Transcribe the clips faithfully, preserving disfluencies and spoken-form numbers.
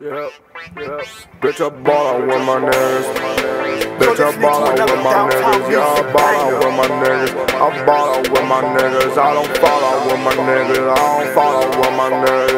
Yeah, yeah. Bitch, I ball out with my niggas. Bitch, I ball out with my niggas. Yeah, I ball out with my niggas. I ball out with my niggas. I don't fall out with my niggas. I don't fall out with my niggas.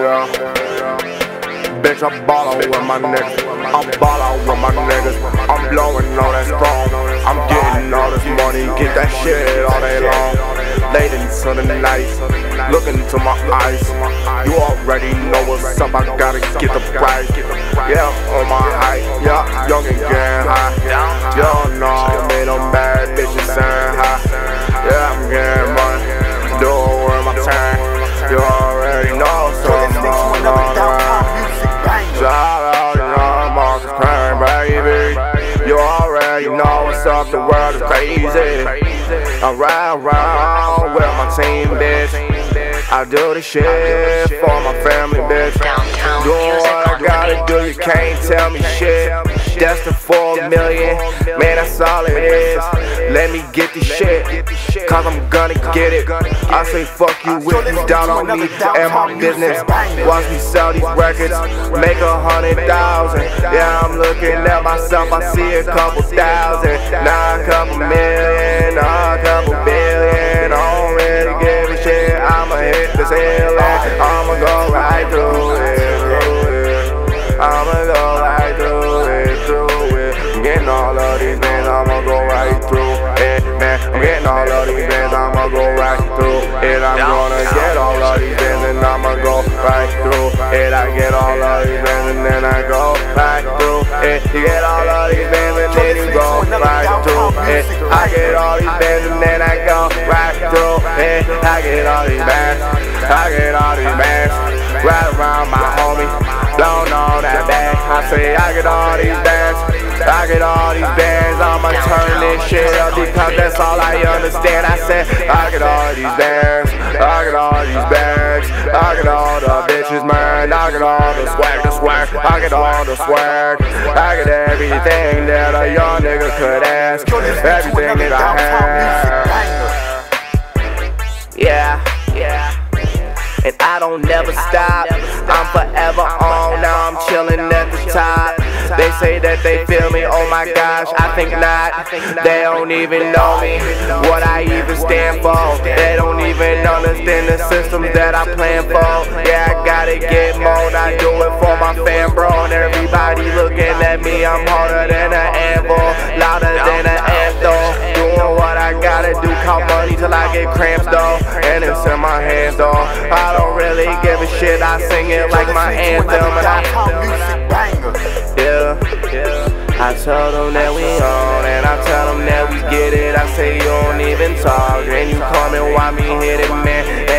Yeah. Bitch, I ball out with my niggas. I ball out with my niggas. I'm blowing all that strong. I'm getting all this money. Get that shit all day long. Late into the night, look into my eyes. You already know what's up. I gotta get the price. Yeah, on my high. Yeah, young and getting high. You know me, them bad bitches saying hi. Yeah, I'm getting money. Do it with my time. You already know, so I'm on around. Shout out, you know I'm on the crime, baby. You already know what's up. The world is crazy. I ride around with my team, bitch. I do the shit for my family, bitch. Do what I gotta do, you can't tell me shit. Destined for a million, man, that's all it is. Let me get this shit, cause I'm gonna get it. I say fuck you if you doubt on me and my business. Watch me sell these records, make a hundred thousand. Yeah, I'm looking at myself, I see a couple thousand. Now a couple million, now a couple billion. I don't really give a shit, I'ma hit the ceiling. I'ma go right through it. I'ma go right through it, through it. I'm getting all of these bands, I'ma go right through it, man. I'm getting all of these bands, I'ma go right through it. I'm gonna get all of these bands and I'ma go right through it. I get all of these bands and then I go right through it. You get all of these bands and then you go right through it. I get all these bands and then I go right through it. I get all these bands, I get all these bands. Right around my homie, blown all that bag. I say I get all these bands, I get all these bands. I'ma turn this shit up because that's all I understand. I said I get all these bands, I get all these bags. I get all the bitches, man. I get all the swag, the swag. I get all the swag. I get everything that a young nigga could ask. Everything that I have. Yeah, yeah. And I don't never stop. I'm forever on, now I'm chilling at the top. They say that they feel me, oh my gosh, I think not. They don't even know me, what I even stand for. They don't even understand the systems that I plan for. Yeah, I gotta get more, I do it for my fam, bro. And everybody looking at me, I'm harder than an anvil, louder than an anthem. Doing what I gotta do, count money till I get cramps though. And it's in my hands though. I don't really give a shit, I sing it like my anthem. And I, yeah, yeah. I tell them that we on, and I tell them that we get it. I say you don't even talk, and you come and watch me hit it, man.